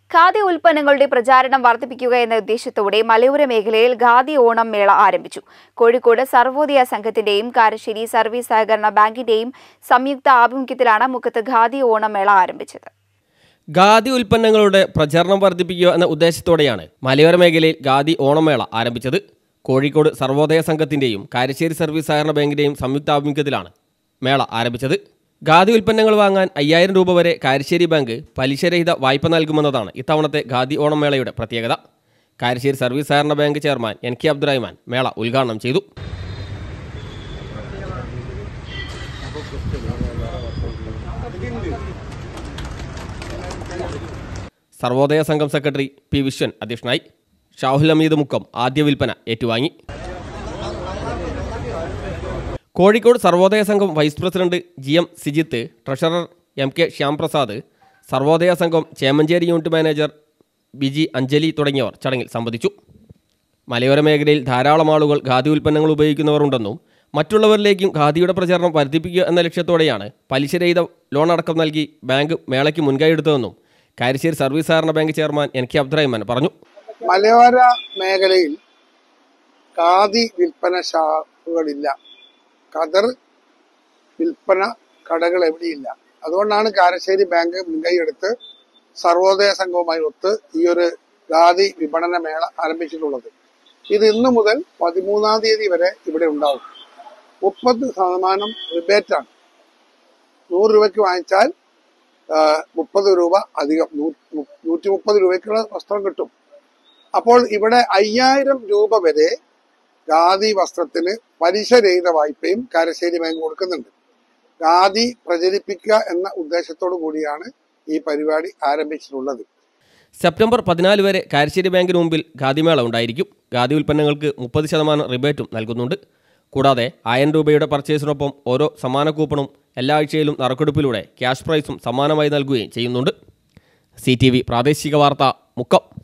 ഖാദി ഉൽപ്പന്നങ്ങളുടെ പ്രചാരണം വർദ്ധിപ്പിക്കുക എന്ന ഉദ്ദേശത്തോടെ മലയോര മേഖലയിൽ ഖാദി ഓണം മേള ആരംഭിച്ചു. കോഴിക്കോട് സർവോദയ സംഘത്തിന്റെയും കാരശ്ശേരി സർവീസ് സഹകരണ ബാങ്കിന്റെയും സംയുക്ത ആഭിമുഖ്യത്തിലാണ് മുക്കത്ത് ഖാദി ഓണം മേള ആരംഭിച്ചത്. ഖാദി ഉൽപ്പന്നങ്ങളുടെ പ്രചാരണം വർദ്ധിപ്പിക്കുക എന്ന ഉദ്ദേശത്തോടെയാണ് മലയോര മേഖലയിൽ ഖാദി ഓണമേള ആരംഭിച്ചത്. കോഴിക്കോട് സർവോദയ സംഘത്തിന്റെയും കാരശ്ശേരി സർവീസ് സഹകരണ ബാങ്കിന്റെയും സംയുക്ത ആഭിമുഖ്യത്തിലാണ് മേള ആരംഭിച്ചത്. ഖാദി ഉൽപ്പന്നങ്ങൾ വാങ്ങാൻ 5000 രൂപ വരെ കാരശ്ശേരി ബാങ്ക് പലിശരഹിത വായ്പ നൽകുമെന്നതാണ് ഇത്തവണത്തെ ഖാദി ഓണം മേളയുടെ പ്രത്യേകത. കാരശ്ശേരി സർവീസ് സഹകരണ ബാങ്ക് ചെയർമാൻ NK അബ്ദുറഹ്മാൻ മേള ഉദ്ഘാടനം ചെയ്തു. സർവോദയ സംഘം സെക്രട്ടറി P. വിശ്വൻ അധ്യക്ഷനായി. ഷാഹുൽ ഹമീദ് മുക്കം ആദ്യ വിൽപ്പന ഏറ്റുവാങ്ങി. കോഴിക്കോട് സർവോദയ സംഘം vice president GM Sijith, treasurer MK Shyamprasad, Sarvodaya സംഘം Chemancheri unit manager BG Anjali തുടങ്ങിയവർ ചടങ്ങിൽ സംബന്ധിച്ചു. മലയോര മേഖലയിൽ ധാരാളം ആളുകൾ ഖാദി ഉൽപ്പന്നങ്ങൾ ഉപയോഗിക്കുന്നവർ ഉണ്ടെന്നും മറ്റുള്ളവരിലേക്കും ഖാദിയുടെ പ്രചാരണം വർദ്ധിപ്പിക്കുക എന്ന ലക്ഷ്യത്തോടെയാണ് പലിശരഹിത ലോൺ അടക്കം നൽകി ബാങ്ക് മേളയ്ക്ക് മുൻകൈയെടുത്തതെന്നും കാരശ്ശേരി സർവീസ് സഹകരണ ബാങ്ക് ചെയർമാൻ NK അബ്ദുറഹ്മാൻ പറഞ്ഞു. മലയോര മേഖലയിൽ ഖാദി വിൽപ്പന ഷാപ്പുകളില്ല, ഖദർ വിൽപ്പന കടകൾ എവിടെയില്ല. അതുകൊണ്ടാണ് കാരശ്ശേരി ബാങ്ക് മുൻകൈയെടുത്ത് സർവോദയ സംഘവുമായി ഒത്ത് ഈ ഒരു ഖാദി വിപണന മേള ആരംഭിച്ചിട്ടുള്ളത്. ഇത് ഇന്നു മുതൽ 13-ാം തീയതി വരെ ഇവിടെ ഉണ്ടാവും. 30% റിബേറ്റാണ്. 100 രൂപയ്ക്ക് വാങ്ങിച്ചാൽ 30 രൂപ അധികം 130 രൂപയ്ക്കുള്ള വസ്ത്രം കിട്ടും. അപ്പോൾ ഇവിടെ 5000 രൂപ വരെ ഖാദി വസ്ത്രത്തിന് പലിശരഹിത വായ്പയും കാരശ്ശേരി ബാങ്ക് കൊടുക്കുന്നുണ്ട്. ഖാദി പ്രചരിപ്പിക്കുക എന്ന ഉദ്ദേശത്തോടു കൂടിയാണ് ഈ പരിപാടി ആരംഭിച്ചിട്ടുള്ളത്. സെപ്റ്റംബർ 14 വരെ കാരശ്ശേരി ബാങ്കിന് മുമ്പിൽ ഖാദി മേള ഉണ്ടായിരിക്കും. ഖാദി ഉൽപ്പന്നങ്ങൾക്ക് 30% റിബേറ്റും നൽകുന്നുണ്ട്. കൂടാതെ 1000 രൂപയുടെ പർച്ചേസിനൊപ്പം ഓരോ സമ്മാന കൂപ്പണും എല്ലാ ആഴ്ചയിലും നറുക്കെടുപ്പിലൂടെ ക്യാഷ് പ്രൈസും സമ്മാനമായി നൽകുകയും ചെയ്യുന്നുണ്ട്. CTV പ്രാദേശിക വാർത്ത മുക്കം.